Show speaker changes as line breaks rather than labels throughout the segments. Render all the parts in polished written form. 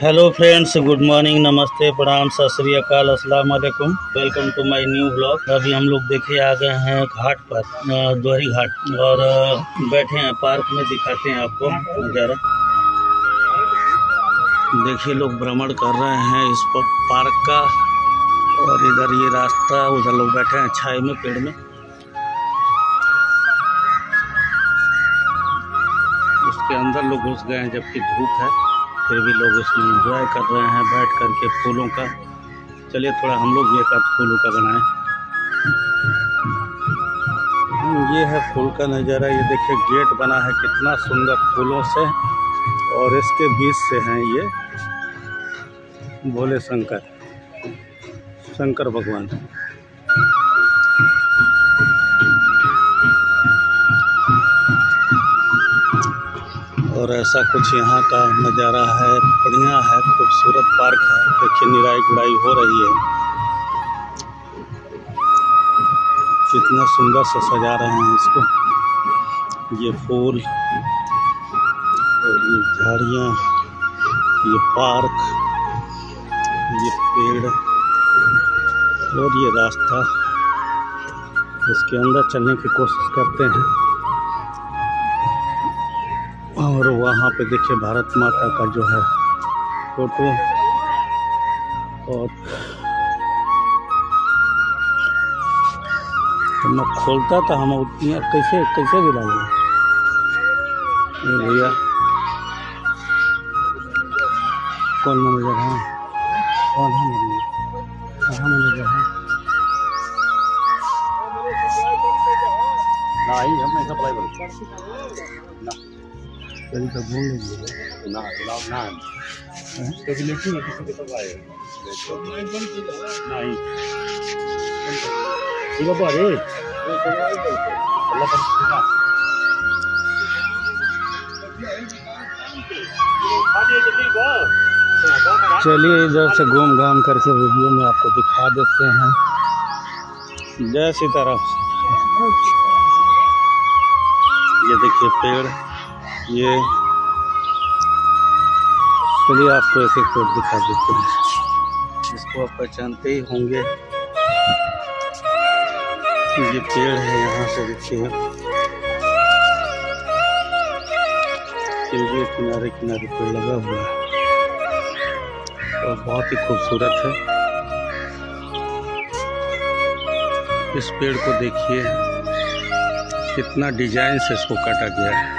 Hello friends, good morning, नमस्ते, प्रणाम, सत श्री अकाल, अस्सलाम वालेकुम। Welcome to my new blog. अभी हम लोग देखे आ गए हैं घाट पर, द्वारी घाट, और बैठे हैं पार्क में। दिखाते हैं आपको नज़ारा। देखिए, लोग भ्रमण कर रहे हैं इस पार्क का, और इधर ये रास्ता, उधर लोग बैठे हैं छाए में, पेड़ में। इसके अंदर लोग घुस गए हैं, जबकि धूप है, फिर भी लोग इसमें एंजॉय कर रहे हैं बैठ करके फूलों का। चलिए थोड़ा हम लोग भी एक आध फूलों का बनाएं। ये है फूल का नज़ारा। ये देखिए, गेट बना है कितना सुंदर फूलों से, और इसके बीच से हैं ये भोले शंकर भगवान। और ऐसा कुछ यहाँ का नज़ारा है, बढ़िया है, खूबसूरत पार्क है। देखिए, निराई गुड़ाई हो रही है, कितना सुंदर से सजा रहे हैं इसको। ये फूल और ये झाड़ियाँ, ये पार्क, ये पेड़ और ये रास्ता। इसके अंदर चलने की कोशिश करते हैं। और वहाँ पे देखिए भारत माता का जो है फोटो, और मैं खोलता था, हम कैसे भी डालें भैया। कौन मैनेजर है? कौन है मैनेजर? कहाँ मैनेजर है? नहीं, हम ऐसा अप्लाई बोल कभी तो भूल लीजिए ना किसी के पास आए नहीं चलिए इधर से घूम घाम करके वीडियो में आपको दिखा देते हैं। जय सीताराम। ये देखिए पेड़, ये चलिए आपको एक एक पेड़ दिखा देते हैं, जिसको आप पहचानते ही होंगे। ये पेड़ है, यहाँ से देखिए किनारे किनारे पेड़ लगा हुआ है, और बहुत ही खूबसूरत है। इस पेड़ को देखिए, कितना डिजाइन से इसको काटा गया है।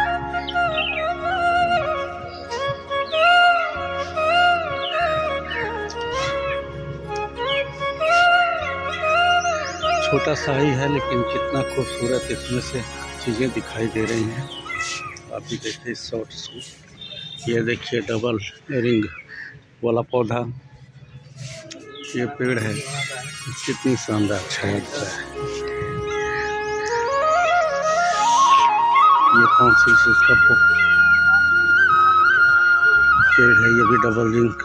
छोटा सा ही है, लेकिन कितना खूबसूरत इसमें से चीज़ें दिखाई दे रही हैं। आप भी देखिए शॉर्ट्स को। ये देखिए डबल रिंग वाला पौधा, ये पेड़ है, कितनी शानदार छाया देता है। ये कौन सी इसका पेड़ है? ये भी डबल रिंग।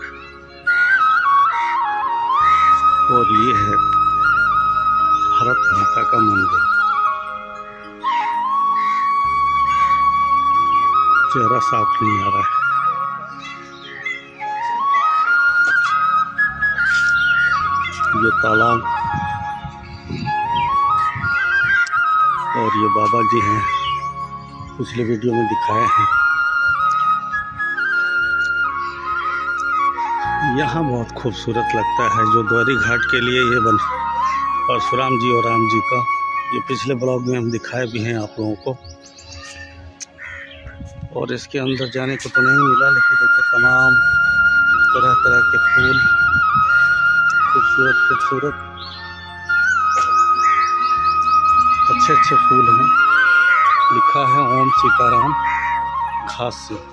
और ये है भारत माता का मंदिर। चेहरा साफ नहीं आ रहा है। ये तालाब, और ये बाबा जी हैं, पिछले वीडियो में दिखाए हैं। यहाँ बहुत खूबसूरत लगता है, जो द्वारी घाट के लिए ये बन, परशुराम जी और राम जी का, ये पिछले ब्लॉग में हम दिखाए भी हैं आप लोगों को। और इसके अंदर जाने को तो नहीं मिला, लेकिन देखिए तमाम तरह तरह के फूल, खूबसूरत अच्छे फूल हैं। लिखा है ओम सीताराम घास से।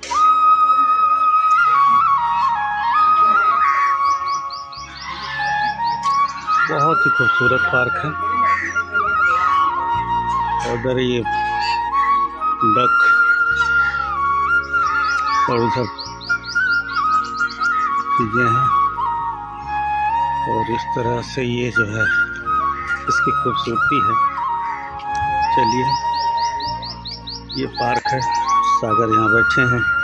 बहुत ही खूबसूरत पार्क है। उधर ये डक, और उधर चीज़ें हैं, और इस तरह से ये जो है इसकी खूबसूरती है। चलिए, ये पार्क है, सागर यहाँ बैठे हैं।